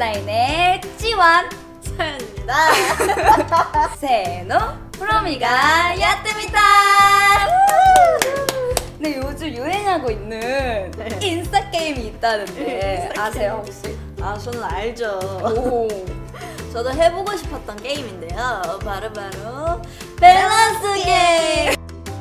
프로미스나인의 찌완 사연입니다. 세노 프로미가 야뜨미다. 네, 요즘 유행하고 있는 인싸 게임이 있다는데 아세요 혹시? 아, 저는 알죠. 오. 저도 해보고 싶었던 게임인데요. 바로 밸런스 게임.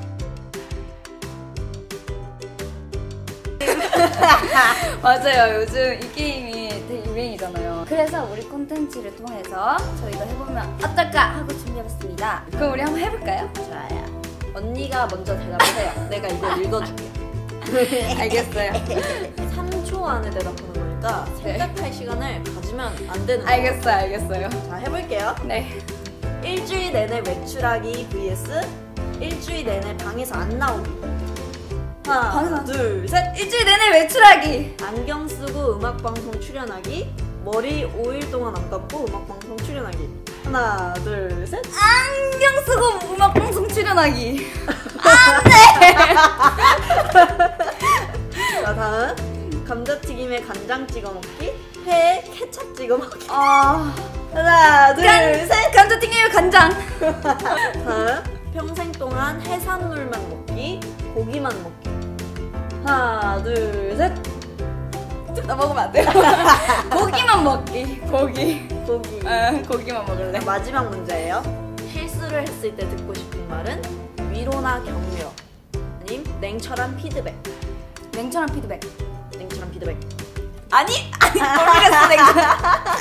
맞아요. 요즘 이 게임이 되게 유행이잖아요. 그래서 우리 콘텐츠를 통해서 저희도 해보면 어떨까 하고 준비해봤습니다. 그럼 우리 한번 해볼까요? 좋아요. 언니가 먼저 대답해요. 내가 이걸 읽어줄게. 알겠어요. 3초 안에 대답하는 거니까 생각할 시간을 가지면 안 되는 거예요. 알겠어요. 자, 해볼게요. 네. 일주일 내내 외출하기 vs 일주일 내내 방에서 안 나오기. 하나, 둘, 셋. 일주일 내내 외출하기. 안경 쓰고 음악방송 출연하기. 머리 5일 동안 안 감고 음악방송 출연하기. 하나, 둘, 셋. 안경 쓰고 음악 방송 출연하기. 자, 다음. 감자튀김에 간장 찍어 먹기. 회에 케찹 찍어 먹기. 하나, 둘, 셋. 감자튀김에 간장. 다음. 평생 동안 해산물만 먹기. 고기만 먹기. 하나, 둘, 셋. 나 먹으면 안 돼요. 고기만 먹기. 고기. 고기만 먹을래. 마지막 문제예요. 실수를 했을 때 듣고 싶은 말은 위로나 격려, 아님 냉철한 피드백. 냉철한 피드백. 냉철한 피드백. 아니 모르겠어 냉철.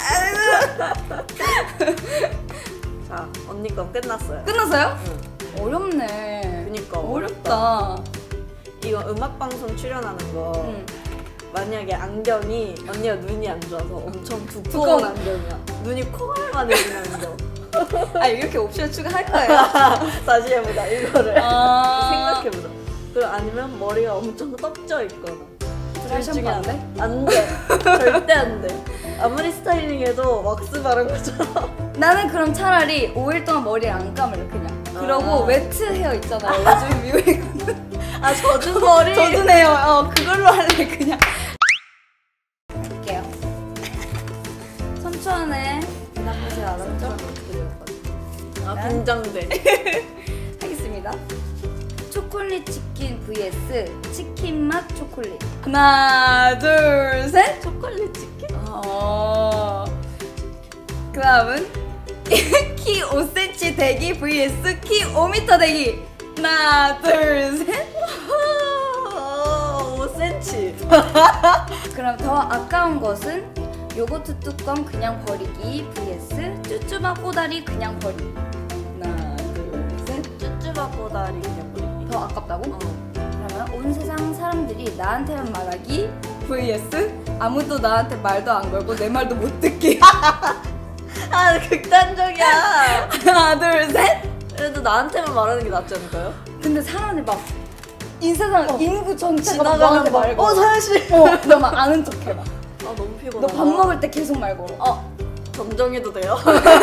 자, 언니 건 끝났어요. 끝났어요? 응. 어렵네. 그니까 어렵다. 이거 음악방송 출연하는 거 만약에 안경이 언니가 눈이 안 좋아서 엄청 두꺼운 안경이야. 눈이 콩알만 있는 안경. 아, 이렇게 옵션 추가할 거예요. 다시 해보자 이거를. 생각해보자. 그 아니면 머리가 엄청 떡져 있거나. 드라이샴푸 안 돼? 안 돼. 절대 안 돼. 아무리 스타일링해도 왁스 바른 것처럼. 나는 그럼 차라리 5일 동안 머리를 안 감을래 그냥. 그러고 웨트 헤어 있잖아요. 요즘 유행하는. 아, 젖은 머리? 젖은 헤어. 그걸로 할래 그냥. 할게요. 3초 안에 대답하세요. 알았죠? 아, 긴장돼. 하겠습니다. 초콜릿 치킨 vs 치킨 맛 초콜릿. 하나, 둘, 셋. 초콜릿 치킨? 그 다음은 키 5cm 대기 vs 키 5m 대기. 하나, 둘, 셋. 5cm. 그럼 더 아까운 것은 요거트 뚜껑 그냥 버리기 vs 쭈쭈밥 꼬다리 그냥 버리기. 하나, 둘, 셋. 쭈쭈밥 꼬다리 그냥 버리기. 더 아깝다고? 그러면 온 세상 사람들이 나한테만 말하기 vs 아무도 나한테 말도 안 걸고 내 말도 못 듣기. 아, 극단적이야. 하나, 둘, 셋. 그래도 나한테만 말하는 게 낫지 않을까요? 근데 사람이 막 이 세상 인구 전체가 지나가는 너한테 말 걸어. 사실. 너 막 아는 척 해봐. 아, 너무 피곤하다. 너 밥 먹을 때 계속 말 걸어. 정정해도 돼요?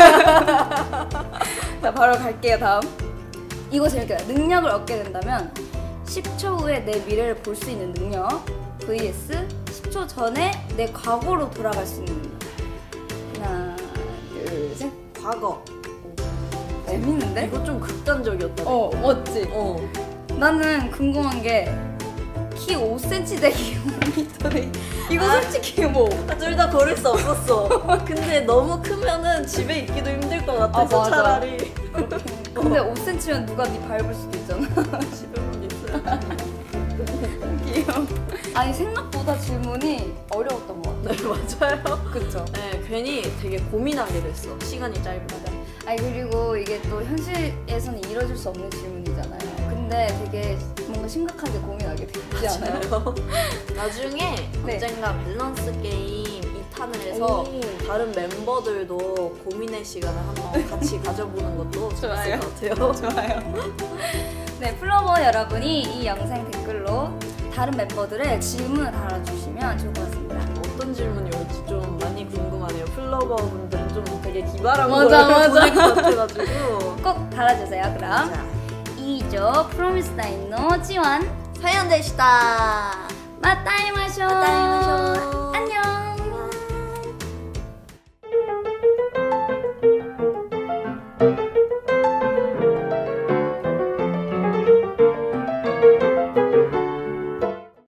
자, 바로 갈게요. 다음. 이거 재밌겠다. 능력을 얻게 된다면 10초 후에 내 미래를 볼 수 있는 능력 vs 10초 전에 내 과거로 돌아갈 수 있는 능력. 하나, 둘, 셋. 과거. 재밌는데? 이거 좀 극단적이었다. 맞지? 나는 궁금한 게 키 5cm 대기 5m 대기. 이거 솔직히 뭐 둘 다 걸을 수 없었어. 근데 너무 크면은 집에 있기도 힘들 것 같아서 맞아. 차라리. 근데 5cm면 누가 네 밟을 수도 있잖아. 집에만 있어야지. 귀여워. 아니, 생각보다 질문이 어려웠던 것 같아. 네, 맞아요. 그쵸? 네, 괜히 되게 고민하게 됐어. 시간이 짧으니까. 아니, 그리고 이게 또 현실에서는 이뤄질 수 없는 질문이잖아요. 근데 되게 뭔가 심각하게 고민하게 되지 않아요? 나중에 언젠가 밸런스 게임 2탄을 해서 다른 멤버들도 고민의 시간을 한번 같이 가져보는 것도 좋았을 것 같아요. 좋아요. 네, 플로버 여러분이 이 영상 댓글로 다른 멤버들의 질문을 달아주시면 좋을 것 같습니다. 어떤 질문이 올지 좀 많이 궁금하네요. 플로버 분들은 좀 되게 기발한 맞아. 거를 보낼 것 같아가지고 꼭 달아주세요. 그럼 자, 以上プロミスナインのチワン 사연でした。 また会いましょう。